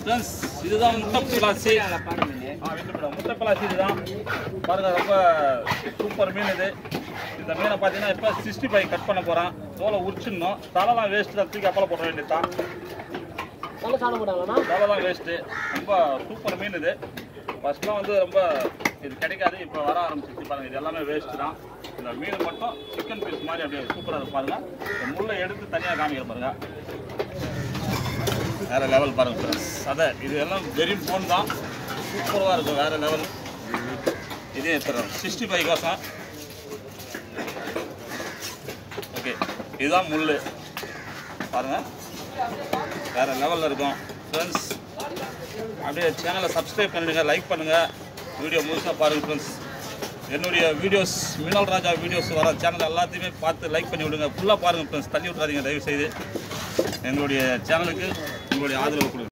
Friends இதுதான் முட்டை பிளாசி. முட்டை பிளாசி இதுதான் பாருங்கள், ரொம்ப சூப்பர் மீன் இது. இந்த மீனை பார்த்தீங்கன்னா இப்போ 65 கட் பண்ண போகிறான். தோலை உரிச்சிடணும், தலைலாம் வேஸ்ட்டு தான், தூக்கி அப்பளம் போட வேண்டியது தான். தலைலாம் வேஸ்ட்டு. ரொம்ப சூப்பர் மீன் இது. ஃபஸ்ட்லாம் வந்து ரொம்ப இது கிடைக்காது, இப்போ வர ஆரம்பிச்சிச்சு பாருங்கள். இது எல்லாமே வேஸ்ட்டு தான். இந்த மீன் மட்டும் சிக்கன் பீஸ் மாதிரி அப்படியே சூப்பராக பாருங்கள். இந்த முள்ளை எடுத்து தனியாக காமிக்கிற பாருங்கள், வேறு லெவல் பாருங்கள் ஃப்ரெண்ட்ஸ். அதை இது எல்லாம் வெரி போன் தான், சூப்பராக இருக்கும், வேறு லெவல். இதே தர 65 கோசம். ஓகே, இதுதான் முள் பாருங்கள், வேறு லெவலில் இருக்கும் ஃப்ரெண்ட்ஸ். அப்படியே சேனலை சப்ஸ்கிரைப் பண்ணிடுங்க, லைக் பண்ணுங்கள், வீடியோ முழுசாக பாருங்கள் ஃப்ரெண்ட்ஸ். என்னுடைய வீடியோஸ் மினல் ராஜா வீடியோஸ் வர சேனல் எல்லாத்தையுமே பார்த்து லைக் பண்ணி விடுங்க, ஃபுல்லாக பாருங்கள் ஃப்ரெண்ட்ஸ். தள்ளி விட்றாதீங்க தயவு செய்து. எங்களுடைய சேனலுக்கு உங்களுடைய ஆதரவு கொடுங்க.